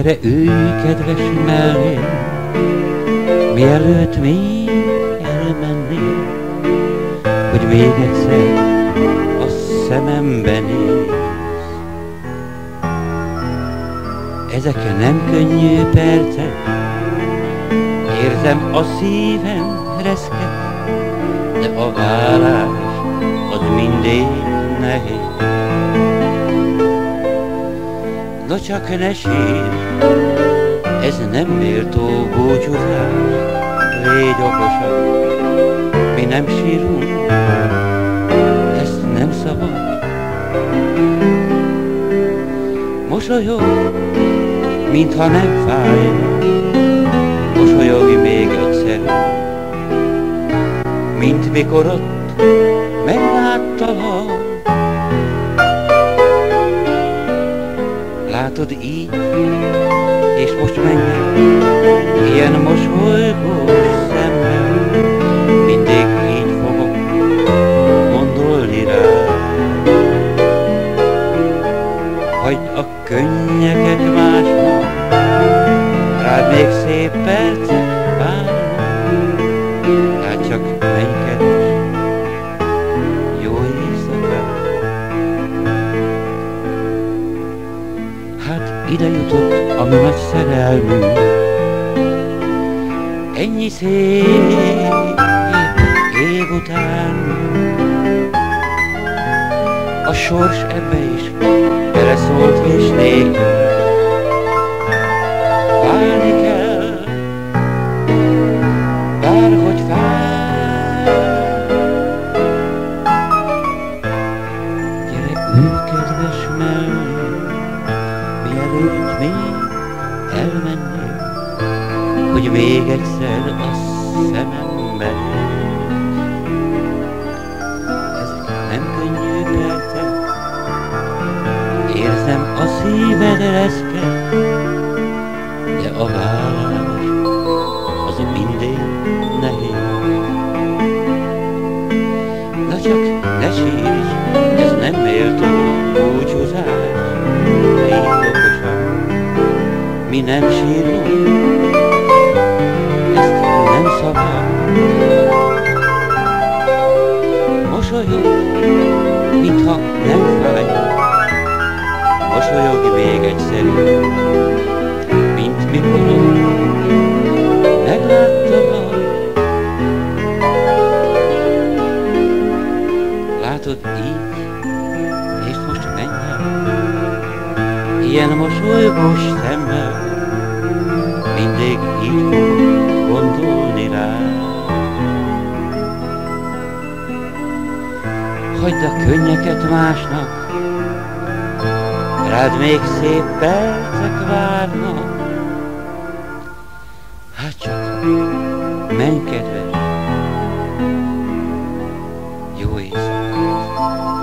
Gyere, ülj, kedves mellém, mielőtt még elmennél, hogy még egyszer a szemembe nézz. Ezek nem könnyű percek, érzem a szívem reszket, de a válás az mindig nehéz. No csak ne sírj, ez nem méltó búcsúzás, légy okosabb, mi nem sírunk, ezt nem szabad. Mosolyogj, mintha nem fájna, mosolyogj még egyszer, mint mikor ott megláttalak. Látod így, és most menj el, ilyen mosolygós szemmel, mindig így fogok gondolni rá. Hagyd a könnyeket másnak, rád még szép percek várnak, hát csak menj kedves, jó éjszakát. Hát ide jutott a mi nagy szerelmünk, ennyi szép év után. A sors ebbe is beleszólt és nékünk válni kell, bárhogy fáj. Gyere, ülj, kedves mellém, mielőtt még elmennél, hogy még egyszer a szemembe nézz. Ezek nem könnyű percek, érzem a szíved reszket, de a válás az mindig nehéz. Na csak ne sírj, ez nem méltó búcsúzás, légy okosabb, mi nem sírunk, ezt nem szabad. Mosolyogj, mintha nem fájna, mosolyogj még egyszer, mint mikor megláttalak. Látod így, és most menj el, ilyen mosolygós szemmel, mindig így fogok gondolni rá. Hagyd a könnyeket másnak, rád még szép percek várnak, hát csak menj kedves, jó éjszakát.